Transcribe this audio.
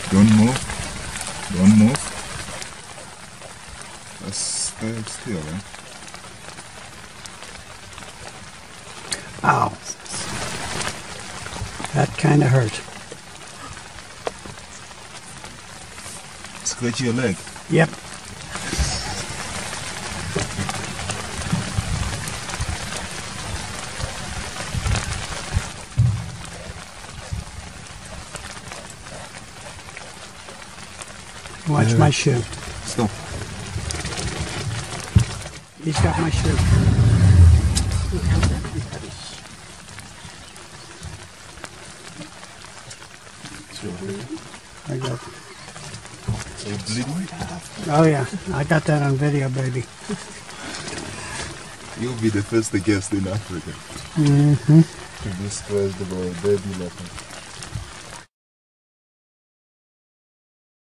Don't move. Don't move. Just stay still, eh? Ow. That kind of hurt. Scratch your leg. Yep. Watch my shoe. Stop. He's got my shoe. I got. So bleeding? Oh yeah, I got that on video, baby. You'll be the first guest in Africa Mm-hmm. to be scratched by a baby leopard.